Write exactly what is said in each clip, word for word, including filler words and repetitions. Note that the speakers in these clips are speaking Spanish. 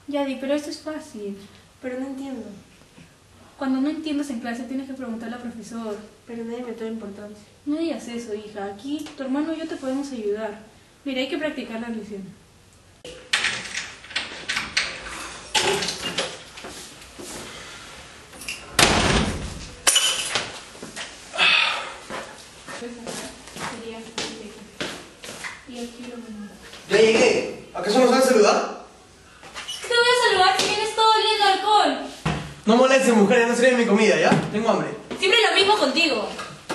Yadi, pero esto es fácil. Pero no entiendo. Cuando no entiendes en clase tienes que preguntarle al profesor. Pero nadie me toma importancia. No digas eso, hija. Aquí tu hermano y yo te podemos ayudar. Mira, hay que practicar la lección. Ya llegué. ¿Acaso no sabes saludar? ¿Qué te voy a saludar si vienes todo oliendo a alcohol? No molestes, mujer, ya no sirve mi comida, ¿ya? Tengo hambre. Siempre lo mismo contigo.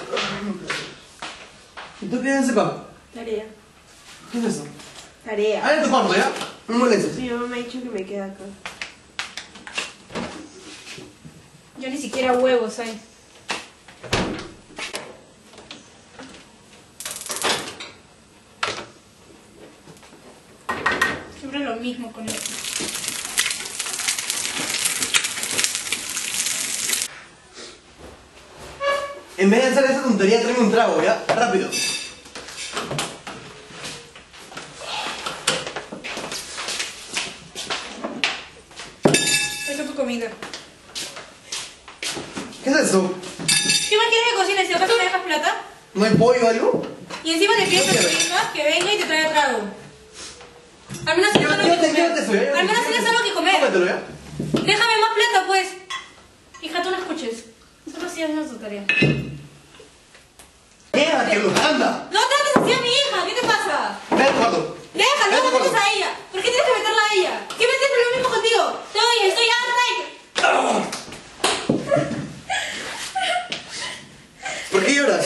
¿Y tú qué haces acá? Tarea. ¿Qué es eso? Tarea. Ah, en tu cuarto, ¿ya? No molestes. Mi mamá me ha dicho que me queda acá. Yo ni siquiera huevos hay. Siempre lo mismo con esto. En vez de hacer esa tontería, tráeme un trago, ¿ya? Rápido. Esa es tu comida. ¿Qué es eso? ¿Qué más quieres que cocines? ¿Si acaso me dejas plata? ¿No hay pollo o algo? Y encima te pides a tu hija que venga y te traiga trago. Al menos tienes algo que Llévate, comer. llévate eso, ya. Al menos tienes algo que comer. Cómetelo, ¿ya? Déjame más plata, pues. Hija, tú no escuches. Solo sigas haciendo tu tarea. Llévatelo, anda. No trates así a mi hija. ¿Qué te pasa? Ve a tu cuarto. Déjalo, Ve a tu no metes cuarto. a ella. ¿Por qué tienes que meterla a ella? ¿Qué me siempre lo mismo contigo? Te oye, estoy harta. ¿Por qué lloras?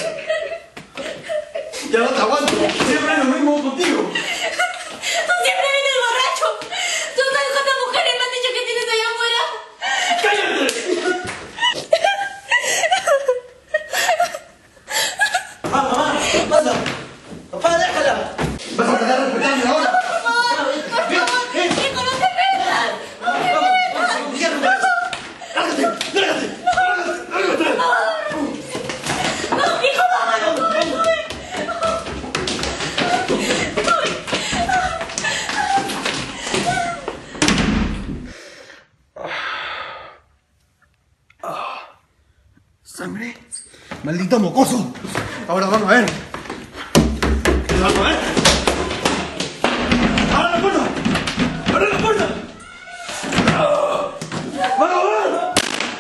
Ya no te aguanto. Siempre es lo mismo contigo. Tú siempre vienes borracho. Tú sabes cuántas mujeres me han dicho que tienes allá afuera. ¡Cállate! ¡Ah, mamá! ¿Qué pasa? ¡Papá, déjala! ¿Vas a empezar a respetarme ahora? Por favor, por favor. Hijo, no te metas. No te metas. ¡Lárgate! ¡Lárgate! ¡Lárgate! No, hijo, vámonos. ¿Sangre? ¡Maldito mocoso! Ahora vamos a ver. ¿Qué vamos a ver? ¡Abre la puerta! ¡Abre la puerta! ¡Vamos a ver!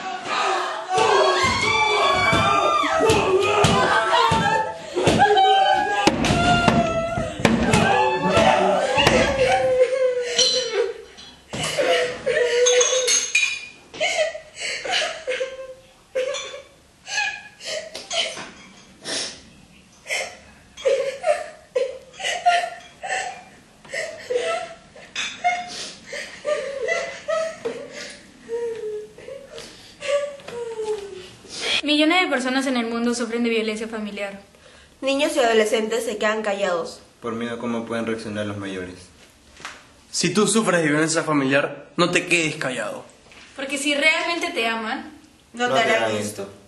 Millones de personas en el mundo sufren de violencia familiar. Niños y adolescentes se quedan callados. Por miedo a cómo pueden reaccionar los mayores. Si tú sufres de violencia familiar, no te quedes callado. Porque si realmente te aman, No te harán esto.